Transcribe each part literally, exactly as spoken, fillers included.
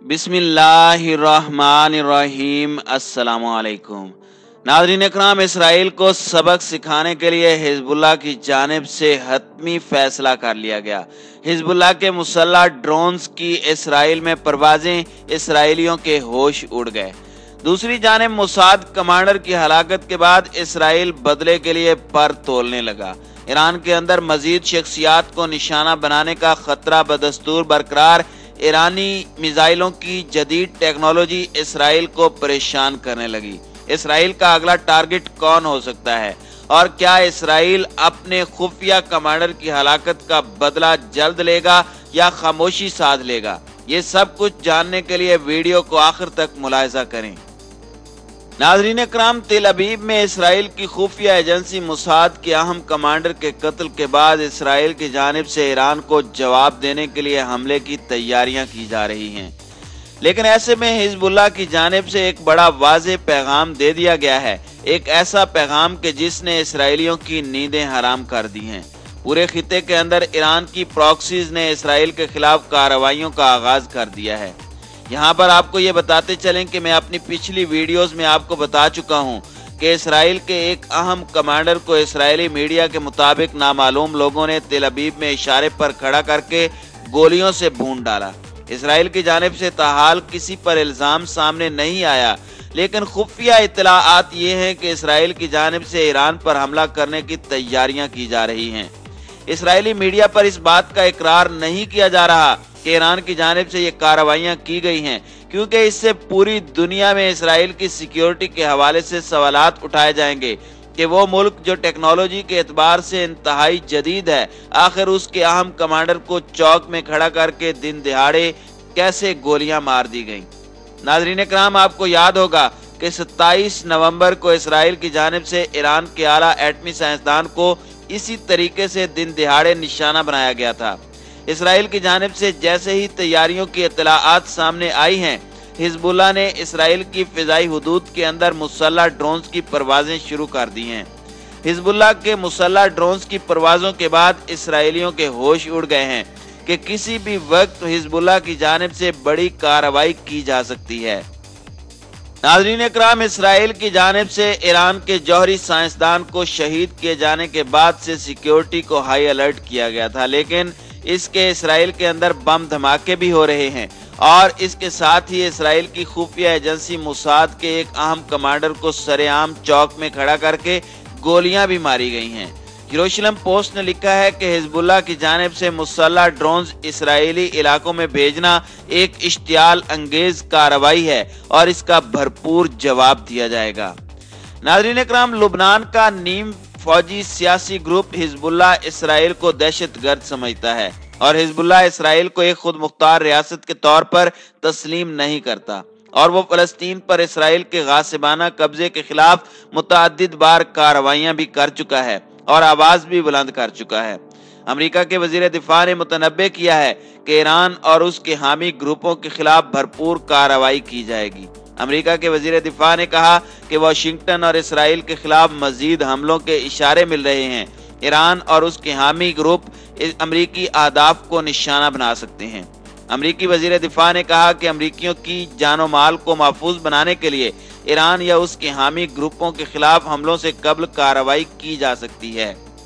बिस्मिल्लाहिर्रहमानिर्रहीम। अस्सलामु अलैकुम। नाज़रीन इकराम, इसराइल को सबक सिखाने के लिए हिजबुल्लाह की जानिब से हतमी फैसला कर लिया गया। हिजबुल्लाह के मुसल्लह ड्रोन्स की इसराइल में परवाजें, इसराइलियों के होश उड़ गए। दूसरी जानिब मोसाद कमांडर की हलाकत के बाद इसराइल बदले के लिए पर तोलने लगा। ईरान के अंदर मजीद शख्सियात को निशाना बनाने का खतरा बदस्तूर बरकरार। ईरानी मिसाइलों की जदीद टेक्नोलॉजी इसराइल को परेशान करने लगी। इसराइल का अगला टारगेट कौन हो सकता है और क्या इसराइल अपने खुफिया कमांडर की हलाकत का बदला जल्द लेगा या खामोशी साध लेगा? ये सब कुछ जानने के लिए वीडियो को आखिर तक मुलाहिजा करें। नाज़रीन इकराम, तेल अबीब में इसराइल की खुफिया एजेंसी मोसाद के अहम कमांडर के कत्ल के बाद इसराइल की जानिब से ईरान को जवाब देने के लिए हमले की तैयारियां की जा रही हैं। लेकिन ऐसे में हिजबुल्लाह की जानिब से एक बड़ा वाज़ेह पैगाम दे दिया गया है, एक ऐसा पैगाम कि जिसने इसराइलियों की नींदें हराम कर दी हैं। पूरे खिते के अंदर ईरान की प्रॉक्सीज ने इसराइल के खिलाफ कार्रवाइयों का आगाज कर दिया है। यहाँ पर आपको ये बताते चलें कि मैं अपनी पिछली वीडियोस में आपको बता चुका हूँ कि इसराइल के एक अहम कमांडर को इस्राएली मीडिया के मुताबिक नामालूम लोगों ने तेल अबीब में इशारे पर खड़ा करके गोलियों से भून डाला। इसराइल की जानिब से ताहाल किसी पर इल्जाम सामने नहीं आया, लेकिन खुफिया इत्तलाआत ये हैं कि इसराइल की जानिब से ईरान पर हमला करने की तैयारियां की जा रही हैं। इसराइली मीडिया पर इस बात का इकरार नहीं किया जा रहा कि ईरान की जानिब से ये कार्रवाइयां की गई हैं, क्योंकि इससे पूरी दुनिया में इसराइल की सिक्योरिटी के हवाले से सवालात उठाए जाएंगे कि वो मुल्क जो टेक्नोलॉजी के एतबार से इंतहाई जदीद है, आखिर उसके अहम कमांडर को चौक में खड़ा करके दिन दिहाड़े कैसे गोलियां मार दी गईं। नाज़रीन इकराम, आपको याद होगा कि सत्ताईस नवंबर को इसराइल की जानिब से ईरान के आला एटमी साइंसदान को इसी तरीके से दिन दिहाड़े निशाना बनाया गया था। इसराइल की जानिब से जैसे ही तैयारियों की इत्तलाआत सामने आई हैं, हिजबुल्लाह ने इसराइल की फिजाई हुदूद के अंदर मुसल्लह ड्रोन्स की परवाजें शुरू कर दी हैं। हिजबुल्लाह के मुसल्लह ड्रोन्स की परवाजों के बाद इसराइलियों के होश उड़ गए हैं कि किसी भी वक्त हिजबुल्लाह की जानिब से बड़ी कार्रवाई की जा सकती है। नाज़रीन इकराम, इसराइल की जानिब से ईरान के जौहरी साइंसदान को शहीद किए जाने के बाद से सिक्योरिटी को हाई अलर्ट किया गया था, लेकिन इसके इसराइल के अंदर बम धमाके भी हो रहे हैं और इसके साथ ही इसराइल की खुफिया एजेंसी मोसाद के एक अहम कमांडर को सरेआम चौक में खड़ा करके गोलियां भी मारी गई हैं। यरूशलेम पोस्ट ने लिखा है कि हिजबुल्लाह की जानिब से मुसल्लह ड्रोन्स इसराइली इलाकों में भेजना एक इश्तियाल अंगेज कार्रवाई है और इसका भरपूर जवाब दिया जाएगा। नाज़रीन इकराम, लुबनान का नीम फौजी सियासी ग्रुप हिजबुल्लाह इसराइल को दहशतगर्द समझता है और हिजबुल्लाह इसराइल को एक खुद मुख्तार रियासत के तौर पर तस्लीम नहीं करता और वो फलस्तीन पर इसराइल के गासिबाना कब्जे के खिलाफ मुतअद्दिद बार कार्रवाइयां भी कर चुका है और आवाज भी बुलंद कर चुका है। अमेरिका के वजीर दिफा ने मुतनब्बे किया है कि ईरान और उसके हामी ग्रुपों के खिलाफ भरपूर कार्रवाई की जाएगी। अमेरिका के वजीर दिफा ने कहा कि वाशिंगटन और इसराइल के खिलाफ मजीद हमलों के इशारे मिल रहे हैं। ईरान और उसके हामी ग्रुप अमरीकी अहदाफ को निशाना बना सकते हैं। अमरीकी वजीर दिफा ने कहा कि अमरीकियों की जानो माल को महफूज बनाने के लिए ईरान या उसके हामी ग्रुपों के खिलाफ हमलों से कब्ल कार्रवाई की जा सकती है।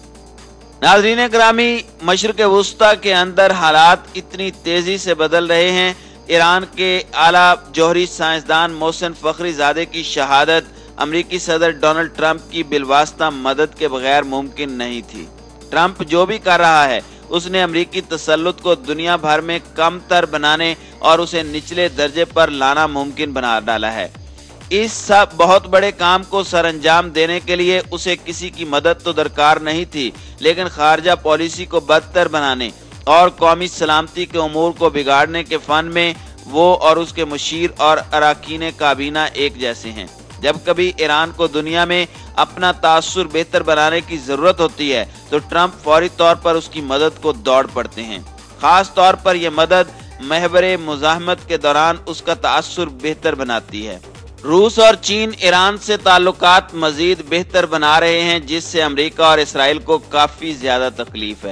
नाज़रीन ग्रामी, मशरिक़ वुस्ता के अंदर हालात इतनी तेजी से बदल रहे हैं। ईरान के आला जौहरी साइंसदान मोहसिन फखरीजादे की शहादत अमरीकी सदर डोनाल्ड ट्रंप की बिलवास्ता मदद के बगैर मुमकिन नहीं थी। ट्रंप जो भी कर रहा है, उसने अमरीकी तसल्लुत को दुनिया भर में कम तर बनाने और उसे निचले दर्जे पर लाना मुमकिन बना डाला है। इस सब बहुत बड़े काम को सरअंजाम देने के लिए उसे किसी की मदद तो दरकार नहीं थी, लेकिन खारजा पॉलिसी को बदतर बनाने और कौमी सलामती के उमूर को बिगाड़ने के फन में वो और उसके मुशीर और अराकीन काबीना एक जैसे हैं। जब कभी ईरान को दुनिया में अपना तासुर बेहतर बनाने की जरूरत होती है तो ट्रंप फौरी तौर पर उसकी मदद को दौड़ पड़ते हैं। खास तौर पर यह मदद महवरे मुजाहमत के दौरान उसका तासुर बेहतर बनाती है। रूस और चीन ईरान से ताल्लुकात मजीद बेहतर बना रहे हैं, जिससे अमेरिका और इसराइल को काफी ज्यादा तकलीफ है।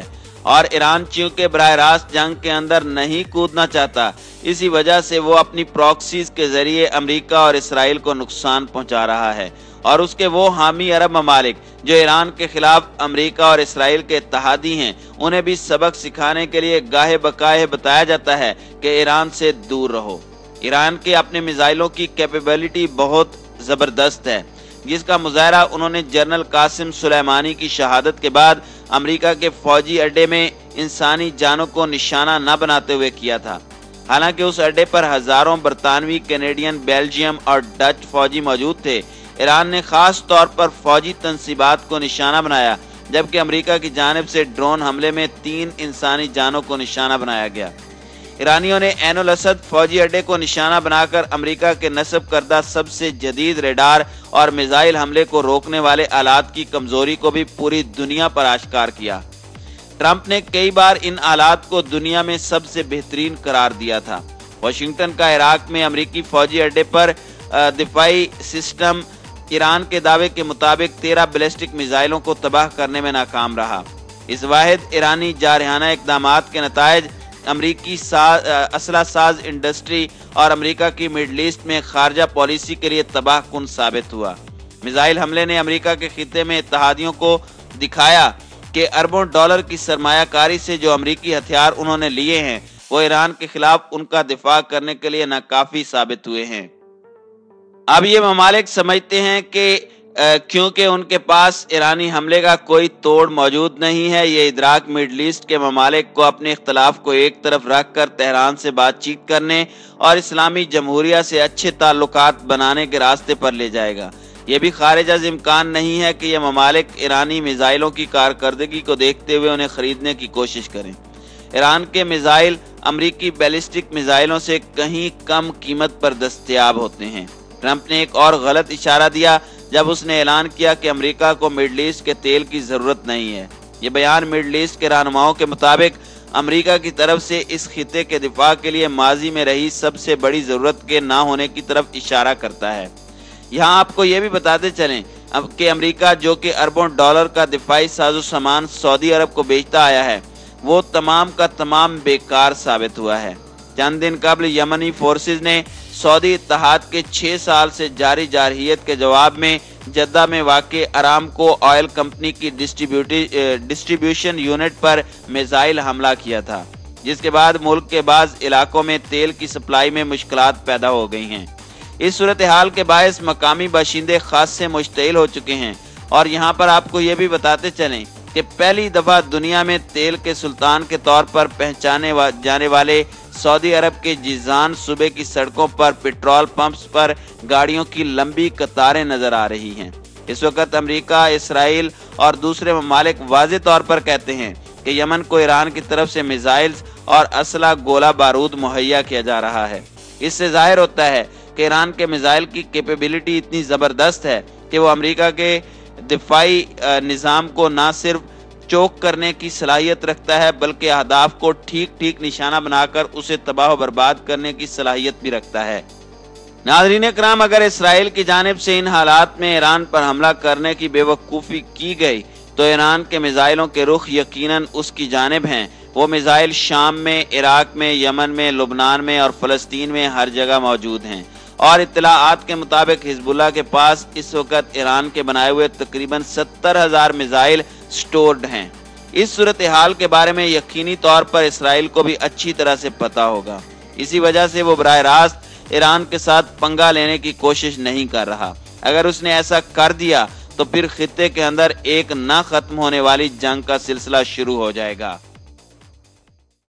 और ईरान चूंकि बराह रास्त जंग के अंदर नहीं कूदना चाहता, इसी वजह से वो अपनी प्रॉक्सीज के जरिए अमेरिका और इसराइल को नुकसान पहुंचा रहा है और उसके वो हामी अरब ममालिक जो ईरान के खिलाफ अमेरिका और इसराइल के इत्तेहादी हैं, उन्हें भी सबक सिखाने के लिए गाहे बकाहे बताया जाता है कि ईरान से दूर रहो। ईरान के अपने मिसाइलों की कैपेबिलिटी बहुत ज़बरदस्त है, जिसका मुजाहरा उन्होंने जनरल कासिम सुलेमानी की शहादत के बाद अमेरिका के फौजी अड्डे में इंसानी जानों को निशाना न बनाते हुए किया था। हालांकि उस अड्डे पर हजारों बरतानवी, कैनेडियन, बेल्जियम और डच फौजी मौजूद थे, ईरान ने खास तौर पर फौजी तंसीबात को निशाना बनाया, जबकि अमेरिका की जानिब से ड्रोन हमले में तीन इंसानी जानों को निशाना बनाया गया। ईरानियों ने ऐन उल असद फौजी अड्डे को निशाना बनाकर अमेरिका के नस्ब करदा सबसे जदीद रेडार और मिसाइल हमले को रोकने वाले आलात की कमजोरी को भी पूरी दुनिया पर आश्कार किया। ट्रंप ने कई बार इन आलात को दुनिया में सबसे बेहतरीन करार दिया था। वाशिंगटन का इराक में अमेरिकी फौजी अड्डे पर दिफाई सिस्टम ईरान के दावे के मुताबिक तेरह बैलिस्टिक मिसाइलों को तबाह करने में नाकाम रहा। इस वाहिद ईरानी जारहाना इकदामात के नतायज अमरीकी साज, असला साज इंडस्ट्री और अमेरिका की मिडल ईस्ट में खारजा पॉलिसी के लिए तबाह कुन साबित हुआ। मिसाइल हमले ने अमेरिका के खिते में इत्तेहादियों को दिखाया कि अरबों डॉलर की सरमायाकारी से जो अमेरिकी हथियार उन्होंने लिए हैं, वो ईरान के खिलाफ उनका दिफा करने के लिए नाकाफी साबित हुए हैं। अब ये ममालिक समझते हैं कि क्योंकि उनके पास ईरानी हमले का कोई तोड़ मौजूद नहीं है, ये इदराक मिडल ईस्ट के ममालिक को अपने इख्तलाफ को एक तरफ रख कर तेहरान से बातचीत करने और इस्लामी जमहूरिया से अच्छे ताल्लुकात बनाने के रास्ते पर ले जाएगा। ये भी खारिज अज़ इम्कान नहीं है कि ये ममालिक ईरानी मिसाइलों की कारकर्दगी को देखते हुए उन्हें खरीदने की कोशिश करें। ईरान के मिसाइल अमरीकी बैलिस्टिक मिसाइलों से कहीं कम कीमत पर दस्तयाब होते हैं। ट्रंप ने एक और गलत इशारा दिया जब उसने ऐलान किया कि अमेरिका को मिडल ईस्ट के तेल की जरूरत नहीं है। ये बयान मिडल ईस्ट के रहनुमाओं के मुताबिक अमेरिका की तरफ से इस खिते के दिफा के लिए माजी में रही सबसे बड़ी जरूरत के ना होने की तरफ इशारा करता है। यहाँ आपको ये भी बताते चलें अब कि अमेरिका जो कि अरबों डॉलर का दिफाई साजो सामान सऊदी अरब को बेचता आया है, वो तमाम का तमाम बेकार साबित हुआ है। चंद दिन कबल यमनी फोर्सेज ने सऊदी इत्तेहाद के छह साल से जारी जारहियत के जवाब में जद्दा में वाक़ अरामको ऑयल कंपनी की डिस्ट्रीब्यूशन यूनिट पर मिसाइल हमला किया था, जिसके बाद मुल्क के बाज़ इलाकों में तेल की सप्लाई में मुश्किलात पैदा हो गई हैं। इस सूरत हाल के बायस मकामी बाशिंदे खास से मुश्तइल हो चुके हैं। और यहाँ पर आपको ये भी बताते चलें कि पहली दफ़ा दुनिया में तेल के सुल्तान के तौर पर पहचाने वा, जाने वाले सऊदी अरब के जिजान सूबे की सड़कों पर पेट्रोल पंप्स पर गाड़ियों की लंबी कतारें नजर आ रही हैं। इस वक्त अमेरिका, इसराइल और दूसरे ममालिक वाज़े तौर पर कहते हैं कि यमन को ईरान की तरफ से मिसाइल्स और असला गोला बारूद मुहैया किया जा रहा है। इससे जाहिर होता है कि ईरान के मिसाइल की कैपेबिलिटी इतनी ज़बरदस्त है कि वो अमेरिका के दिफाई निज़ाम को ना सिर्फ चोक करने की सलाहियत रखता है, बल्कि अहदाफ को ठीक ठीक निशाना बनाकर उसे तबाह व बर्बाद करने की सलाहियत भी रखता है। नाज़रीन इकराम, अगर इसराइल की जानिब से इन हालात में ईरान पर हमला करने की बेवकूफ़ी की गई तो ईरान के मिसाइलों के रुख यकीनन उसकी जानिब हैं। वो मिसाइल शाम में, इराक में, यमन में, लुबनान में और फ़लस्तीन में हर जगह मौजूद हैं। और इत्तलाआत के मुताबिक हिजबुल्लाह के पास इस वक्त ईरान के बनाए हुए तकरीबन सत्तर हजार मिसाइल स्टोर्ड हैं। इस सूरत हाल के बारे में यकीनी तौर पर इसराइल को भी अच्छी तरह से पता होगा। इसी वजह से वो बराह रास्त ईरान के साथ पंगा लेने की कोशिश नहीं कर रहा। अगर उसने ऐसा कर दिया तो फिर खित्ते के अंदर एक ना खत्म होने वाली जंग का सिलसिला शुरू हो जाएगा।